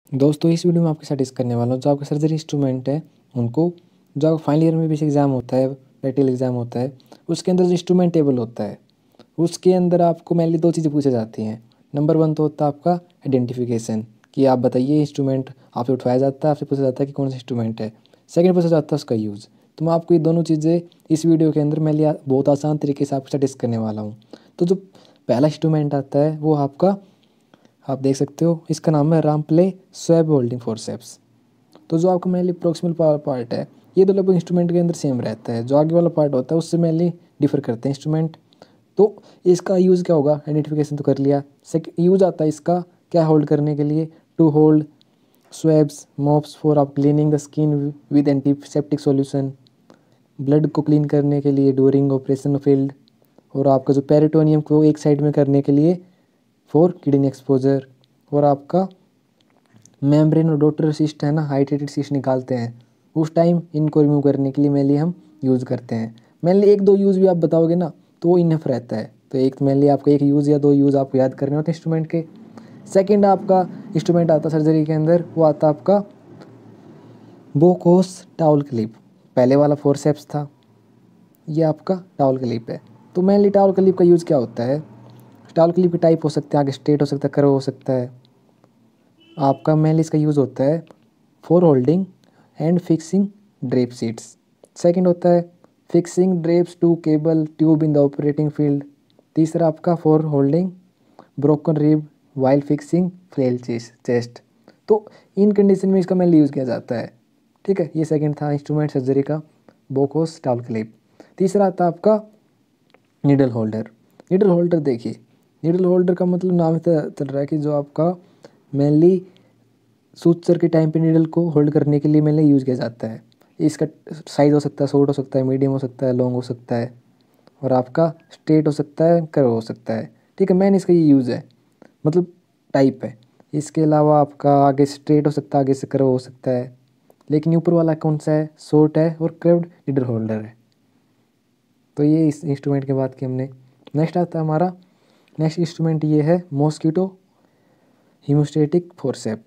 दोस्तों इस वीडियो में आपके साथ डिस्कस करने वाला हूँ जो आपका सर्जरी इंस्ट्रूमेंट है उनको, जो आपका फाइनल ईयर में भी एग्ज़ाम होता है, प्रैक्टिकल एग्ज़ाम होता है, उसके अंदर जो इंस्ट्रूमेंट टेबल होता है उसके अंदर आपको मेनली दो चीज़ें पूछी जाती हैं। नंबर वन तो होता है आपका आइडेंटिफिकेशन, कि आप बताइए इंस्ट्रूमेंट आपसे उठाया जाता है, आपसे पूछा जाता है कि कौन सा इंस्ट्रूमेंट है। सेकेंड पूछा जाता है उसका यूज़। तो मैं आपको ये दोनों चीज़ें इस वीडियो के अंदर मेनली बहुत आसान तरीके से आपके साथ डिस्कस करने वाला हूँ। तो जो पहला इंस्ट्रूमेंट आता है वो आपका, आप देख सकते हो इसका नाम है रामप्ले स्वैब होल्डिंग फोर्सेप्स। तो जो आपका मेनली प्रोक्सिमल पार्ट है ये तो लगभग इंस्ट्रूमेंट के अंदर सेम रहता है, जो आगे वाला पार्ट होता है उससे मेनली डिफर करते हैं इंस्ट्रूमेंट। तो इसका यूज़ क्या होगा, आइडेंटिफिकेशन तो कर लिया। सेकंड यूज़ आता है इसका क्या होल्ड करने के लिए, to hold swabs mops for आप cleaning the skin with antiseptic solution, blood को क्लीन करने के लिए ड्यूरिंग ऑपरेशन फील्ड, और आपका जो पेरिटोनियम को एक साइड में करने के लिए फॉर किडनी एक्सपोजर, और आपका मेम्ब्रेन और डॉटर सिस्ट है ना, हाइड्रेटेड सिस्ट निकालते हैं उस टाइम इनको रिमूव करने के लिए मेनली हम यूज़ करते हैं। मेनली एक दो यूज़ भी आप बताओगे ना तो वो इनफ रहता है। तो एक मेनली आपको एक यूज़ या दो यूज़ आपको याद करने होते हैं इंस्ट्रूमेंट के। सेकंड आपका इंस्ट्रूमेंट आता सर्जरी के अंदर, वो आता आपका बोकोस टाउल क्लिप। पहले वाला फोर्सेप्स था, ये आपका टाउल क्लिप है। तो मेनली टाउल क्लिप का यूज़ क्या होता है, टाउल क्लिप के टाइप हो सकते हैं, आगे स्ट्रेट हो सकता है, कर्व हो सकता है। आपका मेनली इसका यूज़ होता है for holding and fixing drape sheets. Second होता है fixing drapes to cable tube in the operating field. तीसरा आपका for holding broken rib while fixing flail chest. तो इन कंडीशन में इसका मेनली यूज़ किया जाता है। ठीक है, ये सेकंड था इंस्ट्रूमेंट सर्जरी का, बोकोस टाउल क्लिप। तीसरा आता है आपका नीडल होल्डर। नीडल होल्डर देखिए, नीडल होल्डर का मतलब नाम से चल रहा है कि जो आपका मेनली सूचर के टाइम पे नीडल को होल्ड करने के लिए मेनली यूज़ किया जाता है। इसका साइज़ हो सकता है, शॉर्ट हो सकता है, मीडियम हो सकता है, लॉन्ग हो सकता है, और आपका स्ट्रेट हो सकता है, कर्व हो सकता है। ठीक है, मेन इसका ये यूज़ है, मतलब टाइप है। इसके अलावा आपका आगे स्ट्रेट हो सकता है, आगे से कर्व हो सकता है, लेकिन ऊपर वाला कौन सा है, शॉर्ट है और कर्व्ड नीडल होल्डर है। तो ये इस इंस्ट्रूमेंट की बात की हमने। नेक्स्ट आता है हमारा, नेक्स्ट इंस्ट्रूमेंट ये है मॉस्किटो हीमोस्टेटिक फोर्सेप।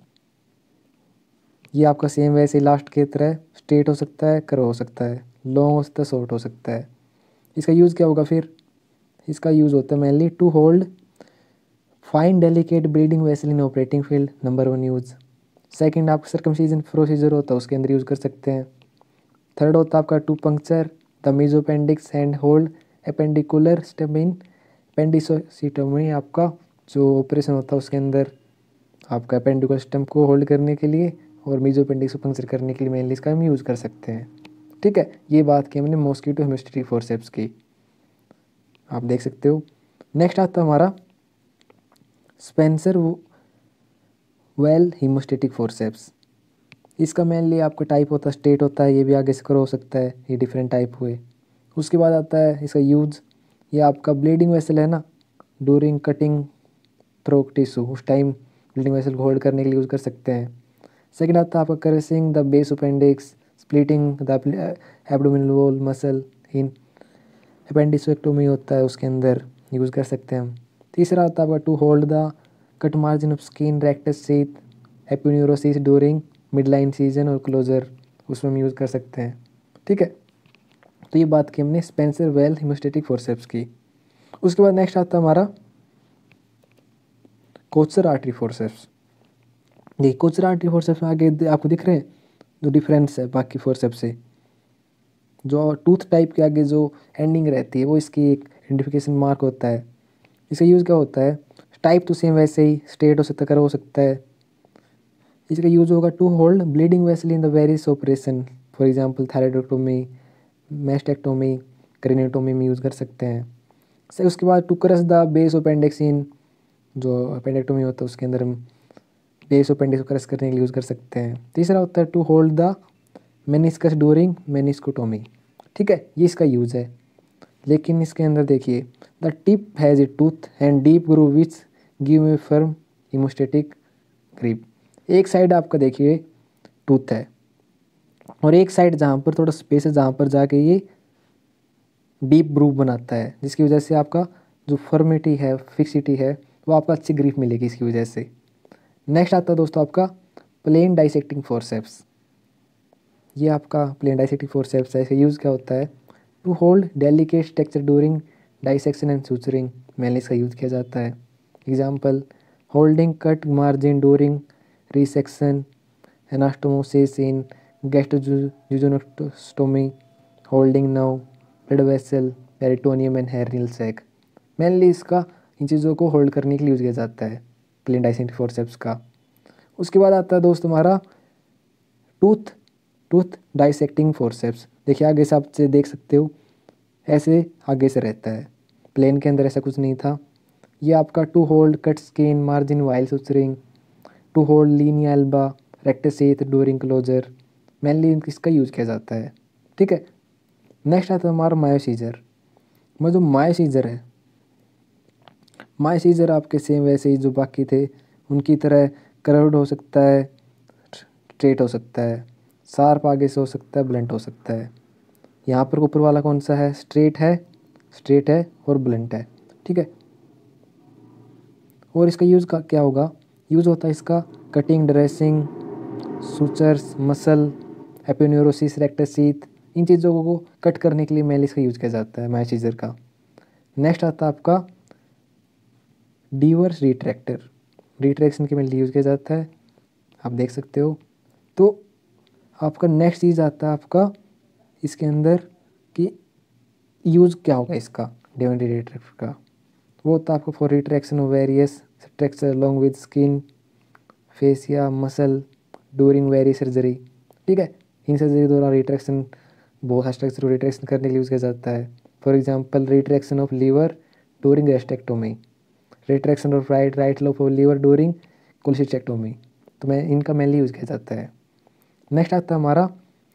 ये आपका सेम वैसे लास्ट की तरह स्ट्रेट हो सकता है, कर्व हो सकता है, लॉन्ग हो सकता है, शॉर्ट हो सकता है। इसका यूज़ क्या होगा फिर, इसका यूज़ होता है mainly to hold fine delicate bleeding vessel in operating field, number one use. Second आपका सर्कमसिजन प्रोसीजर होता है उसके अंदर यूज़ कर सकते हैं। थर्ड होता है आपका to puncture the mesoappendix and hold appendicular stem in appendicectomy. आपका जो ऑपरेशन होता है उसके अंदर आपका एपेंडिकुलर स्टेम को होल्ड करने के लिए और मीजोपेंडिक्स को पंक्चर करने के लिए मेनली इसका हम यूज़ कर सकते हैं। ठीक है, ये बात की हमने मॉस्किटो हेमोस्टेटिक फोर्सेप्स की, आप देख सकते हो। नेक्स्ट आता है हमारा स्पेंसर वेल हीमोस्टेटिक फोर्सेप्स। इसका मेनली आपका टाइप होता है स्ट्रेट होता है, ये भी आगे से करो हो सकता है, ये डिफरेंट टाइप हुए। उसके बाद आता है इसका यूज़, ये आपका ब्लीडिंग वेसल है ना, ड्यूरिंग कटिंग थ्रोट टिश्यू, उस टाइम ब्लीडिंग वेसल को होल्ड करने के लिए यूज़ कर सकते हैं। सेकेंड आता है आपका crushing the base appendix, splitting the abdominal wall muscle in appendicectomy होता है उसके अंदर यूज़ कर सकते हैं हम। तीसरा आता है आपका to hold the cut margin of skin rectus sheath aponeurosis during midline incision और क्लोजर, उसमें हम यूज़ कर सकते हैं। ठीक है, तो ये बात की हमने स्पेंसर वेल हीमोस्टेटिक फोर्सेप्स की। उसके बाद नेक्स्ट आता है हमारा कोचर आर्टरी फोर्सेप्स। देखिए कोचर आर्टरी फोर्सेप्स में आगे आपको दिख रहे हैं जो डिफरेंस है बाकी फोर्सेप्स से, जो टूथ टाइप के आगे जो एंडिंग रहती है वो इसकी एक आइडेंटिफिकेशन मार्क होता है। इसका यूज़ क्या होता है, टाइप तो सेम वैसे ही स्ट्रेट हो सकता है, कर्व हो सकता है। इसका यूज़ होगा to hold bleeding vessel in the various operation, for example thyroidotomy, mastectomy, craniotomy में यूज़ कर सकते हैं। से उसके बाद to crush the base appendix in, जो अपेंडेक्टोमी होता है उसके अंदर हम बेस अपेंडिक्स को क्रश करने के लिए यूज़ कर सकते हैं। तीसरा होता है to hold the meniscus during meniscotomy. ठीक है, ये इसका यूज़ है। लेकिन इसके अंदर देखिए the tip has a tooth and deep groove which give a firm haemostatic grip. एक साइड आपका देखिए टूथ है और एक साइड जहाँ पर थोड़ा स्पेस है जहाँ पर जाके ये डीप ग्रूव बनाता है, जिसकी वजह से आपका जो फर्मिटी है, फिक्सिटी है, वो आपका अच्छी ग्रिप मिलेगी इसकी वजह से। नेक्स्ट आता है दोस्तों आपका प्लेन डाइसेक्टिंग फोर्सेप्स, ये आपका प्लेन डाइसेक्टिंग फोर्सेप्स है। इसका यूज़ क्या होता है? To hold delicate structure during dissection and suturing, mainly इसका यूज़ किया जाता है। Example, holding cut margin during resection, anastomosis in gastrojejunostomy, holding now blood vessel, peritoneum and हेरियल सैक। मेनली इसका इन चीज़ों को होल्ड करने के लिए यूज़ किया जाता है प्लेन डाइसेक्टिंग फोर्सेप्स का। उसके बाद आता है दोस्त हमारा टूथ टूथ डाइसेक्टिंग फोर्सेप्स। देखिए आगे से आप से देख सकते हो, ऐसे आगे से रहता है, प्लेन के अंदर ऐसा कुछ नहीं था। ये आपका to hold cut skin margin while suturing, to hold linea alba rectus sheath during closure, mainly इसका यूज़ किया जाता है। ठीक है, नेक्स्ट आता है हमारा मायोसीजर। जो मायोसीजर है, मायोसीजर आपके सेम वैसे ही जो बाकी थे उनकी तरह कर्व्ड हो सकता है, स्ट्रेट हो सकता है, शार्प आगे से हो सकता है, ब्लंट हो सकता है। यहाँ पर ऊपर वाला कौन सा है? स्ट्रेट है और ब्लंट है। ठीक है, और इसका यूज़ का क्या होगा? यूज़ होता है इसका cutting, dressing, sutures, muscle, aponeurosis, rectus sheath, इन चीज़ों को कट करने के लिए मेनली इसका यूज़ किया जाता है मायोसीजर का। नेक्स्ट आता है आपका डीवर्स रिट्रैक्टर, रिट्रैक्शन के लिए यूज़ किया जाता है, आप देख सकते हो। तो आपका नेक्स्ट चीज़ आता है आपका इसके अंदर कि यूज़ क्या होगा इसका डीवर्स रिट्रैक्टर का। वो होता है आपको for retraction of various structure along with skin, fascia, muscle during very surgery. ठीक है, इन सर्जरी दौरान रिट्रैक्शन, बहुत सारे स्ट्रक्चर को रिट्रैक्शन करने के लिए यूज़ किया जाता है। For example, retraction of liver during rectectomy, retraction of right lobe of liver during cholecystectomy. तो मैं इनका मेनली यूज़ किया जाता है। नेक्स्ट आता है हमारा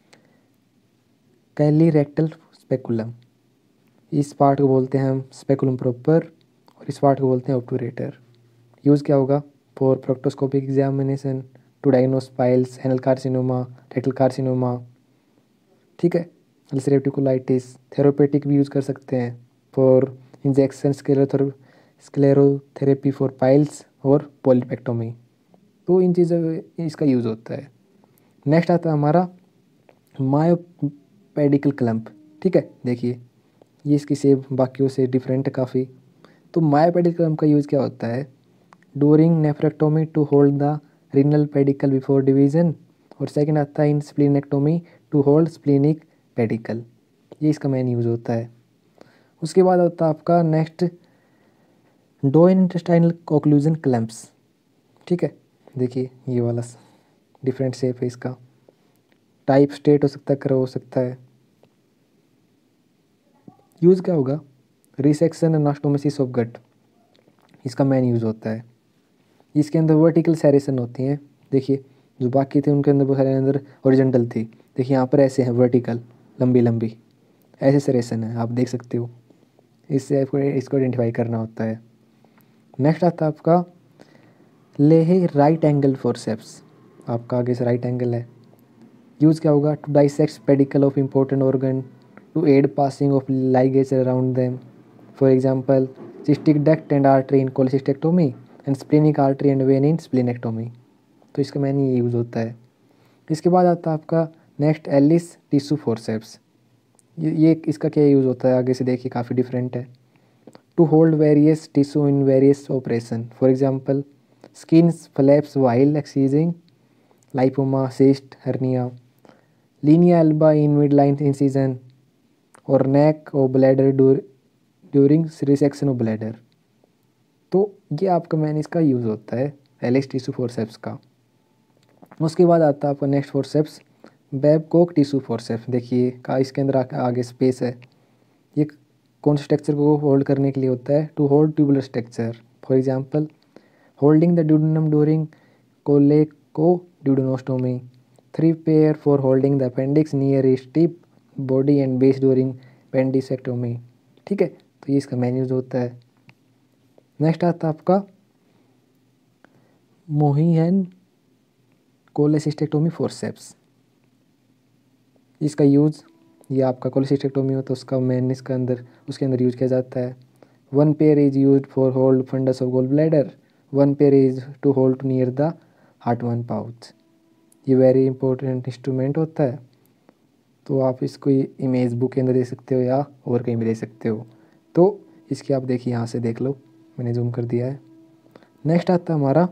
कैली रेक्टल स्पेकुलम। इस पार्ट को बोलते हैं हम स्पेकुलम प्रॉपर और इस पार्ट को बोलते हैं ऑब्टूरेटर। यूज़ क्या होगा? For proctoscopic examination, to diagnose piles, anal carcinoma, rectal carcinoma. ठीक है, अल्सरेटिव कोलाइटिस, थेरोपेटिक भी यूज़ कर सकते हैं for injection, sclerotherapy for piles और पॉलीपेक्टोमी। तो इन चीज़ों में इसका यूज़ होता है। नेक्स्ट आता है हमारा मायोपेडिकल क्लम्प। ठीक है, देखिए ये इसकी शेप बाकियों से डिफरेंट है काफ़ी। तो मायोपेडिकल क्लम्प का यूज़ क्या होता है? During nephrectomy to hold the renal pedicle before division, और सेकंड आता है in splenectomy to hold splenic pedicle. ये इसका मेन यूज़ होता है। उसके बाद होता है आपका next Doyen intestinal occlusion clamps. ठीक है, देखिए ये वाला डिफरेंट शेप है इसका, टाइप स्ट्रेट हो सकता है, कर्व हो सकता है। यूज़ क्या होगा? रिसेक्शन एनास्टोमोसिस ऑफ गट, इसका मेन यूज़ होता है। इसके अंदर वर्टिकल सेरेशन होती हैं, देखिए जो बाकी थे उनके अंदर बहुत सारे अंदर हॉरिजॉन्टल थी, देखिए यहाँ पर ऐसे हैं वर्टिकल, लंबी लंबी ऐसे सेरेशन है, आप देख सकते हो। इससे आपको इसको आइडेंटिफाई करना होता है। नेक्स्ट आता है आपका लेहे राइट एंगल फोर्सेप्स, आपका आगे से राइट एंगल है। यूज़ क्या होगा? To dissect pedicle of important organ, to aid passing of ligature around them, for example cystic duct and artery in cholecystectomy and splenic artery and vein in splenectomy. तो इसका man ये use होता है। इसके बाद आता है आपका नेक्स्ट एलिस टिश्यू फोर्सेप्स। ये इसका क्या यूज़ होता है? आगे से देखिए काफ़ी डिफरेंट है। To hold various tissue in various operation, for example skin flaps while excising, lipoma, cyst, hernia, linea alba in midline incision, और नेक और bladder during resection of bladder. तो ये आपका मैन इसका यूज़ होता है Alice tissue forceps का। उसके बाद आता है आपका next forceps Babcock tissue forceps. देखिए का इसके अंदर आगे स्पेस है, ये कौन से स्ट्रक्चर को होल्ड करने के लिए होता है? To hold tubular structure, for example holding the duodenum during choledochoduodenostomy, 3 pair for holding the appendix near its tip body and base during appendicectomy. ठीक है, तो ये इसका मेन यूज होता है। नेक्स्ट आता है आपका मोहियन कोलेसिस्टेक्टोमी फोर्सेप्स। इसका यूज़, ये आपका कोलेसिस्टेक्टोमी हो तो उसका मेन इसका अंदर उसके अंदर यूज किया जाता है। 1 pair is use for hold fundus of gall bladder, 1 pair is to hold near the Hartmann's pouch. ये वेरी इंपॉर्टेंट इंस्ट्रूमेंट होता है। तो आप इसको इमेज बुक के अंदर दे सकते हो या और कहीं भी दे सकते हो। तो इसकी आप देखिए, यहाँ से देख लो, मैंने जूम कर दिया है। नेक्स्ट आता है हमारा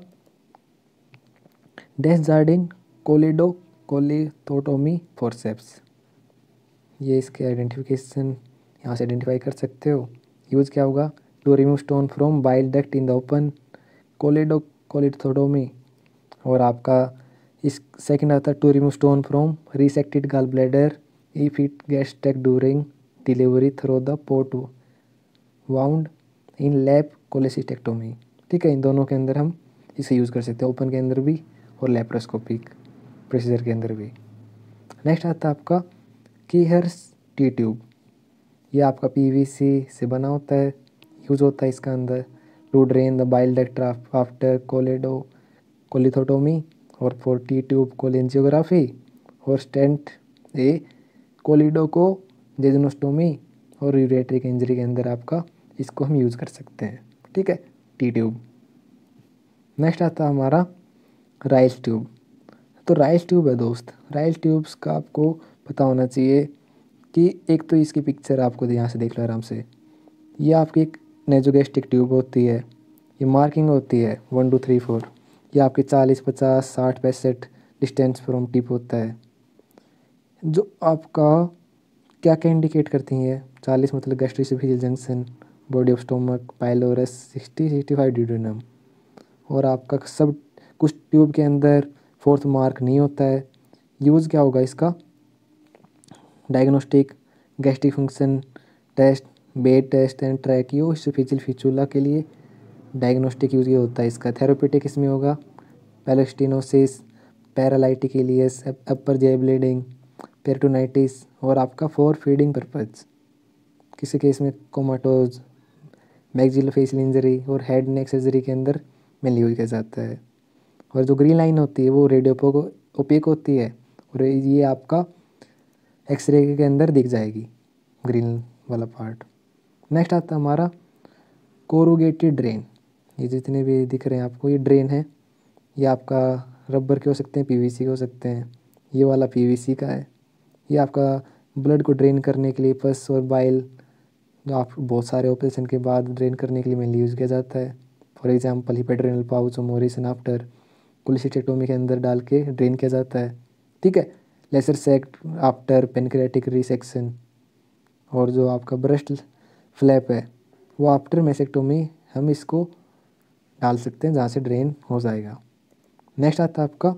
डेस्जार्डिन कोलिडोकोलिथोटोमी फोर्सेप्स। ये इसके आइडेंटिफिकेशन यहाँ से आइडेंटिफाई कर सकते हो। यूज़ क्या होगा, to remove stone from bile duct in the open choledocholithotomy. और आपका इस सेकंड आता है to remove stone from resected gall bladder if it gets stuck during delivery through the port wound in lap cholecystectomy. ठीक है, इन दोनों के अंदर हम इसे यूज़ कर सकते हैं, ओपन के अंदर भी और लेप्रोस्कोपिक प्रोसीजर के अंदर भी। नेक्स्ट आता है आपका कीहर्स टी ट्यूब। ये आपका पीवीसी से बना होता है, यूज़ होता है इसका अंदर to drain the bile duct after कोलिथोटोमी और फॉर टी ट्यूब कोलेंजियोग्राफी और स्टेंट ए कोलिडोको जेजनोस्टोमी और यूरेट्रिक इंजरी के अंदर आपका इसको हम यूज़ कर सकते हैं। ठीक है, टी ट्यूब। नेक्स्ट आता है हमारा राइस ट्यूब। तो राइस ट्यूब है दोस्त, राइस ट्यूब्स का आपको पता होना चाहिए कि एक तो इसकी पिक्चर आपको यहाँ से देख लो आराम से। ये आपकी एक नेजोगेस्टिक ट्यूब होती है, ये मार्किंग होती है 1 2 3 4। ये आपकी 40 50 60 65 डिस्टेंस फ्रॉम टिप होता है, जो आपका क्या क्या इंडिकेट करती हैं। 40 मतलब gastroesophageal junction, body of stomach, pylorus, 60 65 duodenum. और आपका सब कुछ ट्यूब के अंदर फोर्थ मार्क नहीं होता है। यूज़ क्या होगा इसका, diagnostic, gastric function test, bed test and tracheoesophageal fistula के लिए डायग्नोस्टिक यूज़ ये होता है इसका। थेरेपेटिक इसमें होगा pyloric stenosis, paralytic upper GI bleeding, peritonitis और आपका फॉर फीडिंग पर्पज। किसी केस में कोमाटोज, मैक्सिलोफेशियल इंजरी और हेड नेक सर्जरी के अंदर मेनली यूज किया जाता है। और जो ग्रीन लाइन होती है वो रेडियो ओपेक होती है और ये आपका एक्सरे के अंदर दिख जाएगी, ग्रीन वाला पार्ट। नेक्स्ट आता है हमारा कोरुगेटेड ड्रेन। ये जितने भी दिख रहे हैं आपको, ये ड्रेन है। ये आपका रबर के हो सकते हैं, पीवीसी के हो सकते हैं। ये वाला पीवीसी का है। ये आपका ब्लड को ड्रेन करने के लिए, पस और बाइल जो आप बहुत सारे ऑपरेशन के बाद ड्रेन करने के लिए मेनली यूज़ किया जाता है। फॉर एग्जांपल हिपेड्रेनल पाउच और मोरिसन आफ्टर कोलिसिस्टेक्टोमी के अंदर डाल के ड्रेन किया जाता है। ठीक है, lesser sac after pancreatic resection. और जो आपका ब्रेस्ट फ्लैप है वो आफ्टर मेसेक्टोमी हम इसको डाल सकते हैं, जहाँ से ड्रेन हो जाएगा। नेक्स्ट आता है आपका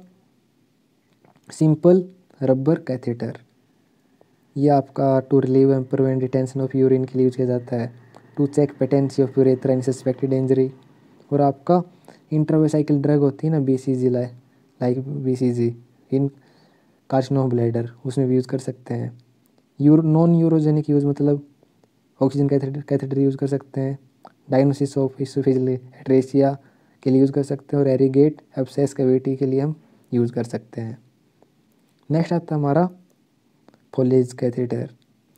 सिंपल रबर कैथेटर। ये आपका to relieve and prevent retention of urine के लिए यूज किया जाता है, to check patency of urethra in suspected injury. और आपका इंट्रावेसाइकल ड्रग होती है ना, BCG like BCG in carcinoma bladder, उसमें भी यूज़ कर सकते हैं। नॉन यूरोजेनिक यूज़ मतलब ऑक्सीजन कैथेटर यूज़ कर सकते हैं। डायग्नोसिस ऑफ इसोफेजियल एट्रेसिया के लिए यूज़ कर सकते हैं और एरिगेट एब्सेस कैविटी के लिए हम यूज़ कर सकते हैं। नेक्स्ट आता है हमारा फोलेज कैथेटर।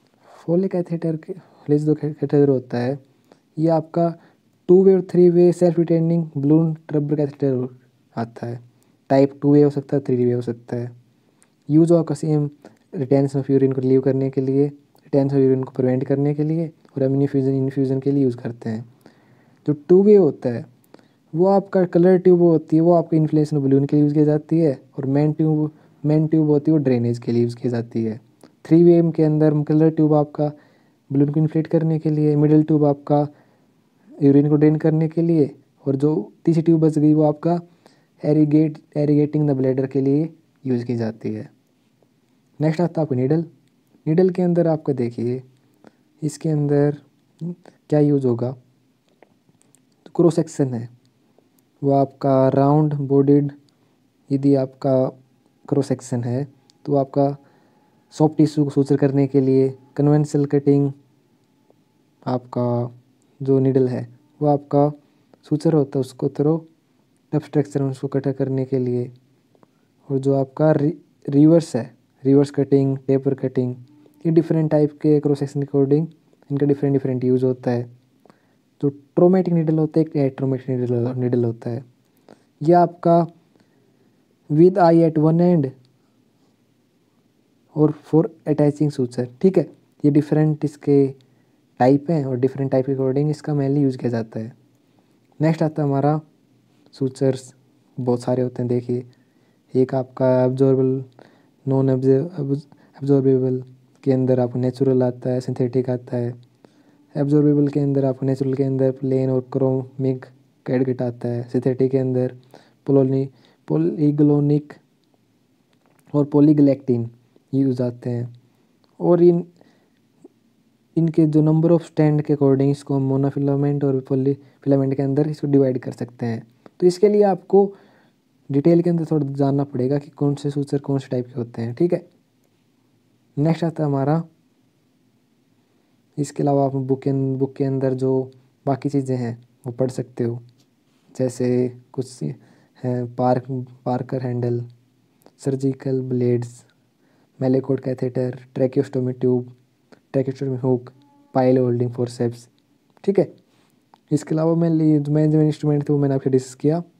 फोलेज जो कैथेटर होता है ये आपका 2 वे और 3 way self retaining balloon rubber catheter आता है। टाइप 2 वे हो सकता है, 3 वे हो सकता है। Use of same retention of urine को रिलीव करने के लिए, रिटेंशन ऑफ यूरिन को प्रिवेंट करने के लिए और इन्फ्यूज़न के लिए यूज़ करते हैं। जो 2 वे होता है वो आपका कलर ट्यूब होती है, वो आपका इन्फ्लेशन बलून के लिए यूज़ की जाती है। और मेन ट्यूब होती है वो ड्रेनेज के लिए यूज़ की जाती है। 3 वे के अंदर कलर ट्यूब आपका बलून को इन्फ्लेट करने के लिए, मिडिल ट्यूब आपका यूरिन को ड्रेन करने के लिए, और जो तीसरी ट्यूब बच गई वो आपका एरिगेटिंग द ब्लैडर के लिए यूज़ की जाती है। नेक्स्ट आता है आपका नीडल के अंदर आपका देखिए इसके अंदर क्या यूज़ होगा। तो क्रॉस सेक्शन है वो आपका राउंड बॉडीड, यदि आपका क्रॉस सेक्शन है तो आपका सॉफ्ट टिश्यू को सूचर करने के लिए, कन्वेंशनल कटिंग आपका जो नीडल है वो आपका सूचर होता है उसको थ्रो टफ स्ट्रक्चर में उसको कटा करने के लिए। और जो आपका रिवर्स है, रिवर्स कटिंग, टेपर कटिंग, ये डिफरेंट टाइप के क्रॉस सेक्शन अकॉर्डिंग इनका डिफरेंट यूज़ होता है। जो ट्रोमेटिक नीडल होता है, एक एट्रोमेटिक नीडल होता है। ये आपका with eye at one end और फॉर अटैचिंग सूचर। ठीक है, ये डिफरेंट इसके टाइप हैं और डिफरेंट टाइप के अकॉर्डिंग इसका मेनली यूज़ किया जाता है। नेक्स्ट आता है हमारा सूचर्स, बहुत सारे होते हैं देखिए। एक आपका एब्जॉर्बल, नॉन एब्जॉर्बेबल के अंदर आपको नेचुरल आता है, सिंथेटिक आता है। एब्जॉर्बेबल के अंदर आपको नेचुरल के अंदर प्लेन और क्रोमिक कैडगेट आता है। सिंथेटिक के अंदर पॉलीग्लोनिक और पॉलीग्लैक्टिन यूज़ आते हैं। और इनके जो नंबर ऑफ स्टैंड के अकॉर्डिंग इसको हम मोनोफिलामेंट और पॉलीफिलामेंट के अंदर इसको डिवाइड कर सकते हैं। तो इसके लिए आपको डिटेल के अंदर थोड़ा जानना पड़ेगा कि कौन से सूचर कौन से टाइप के होते हैं। ठीक है, नेक्स्ट आता है हमारा, इसके अलावा आप बुक के अंदर जो बाकी चीज़ें हैं वो पढ़ सकते हो, जैसे कुछ हैं Parker handle, surgical blades, Malecot catheter, tracheostomy tube, tracheostomy hook, pile holding forceps. ठीक है, इसके अलावा मैं जो इंस्ट्रूमेंट थे वो मैंने आपसे डिस्कस किया।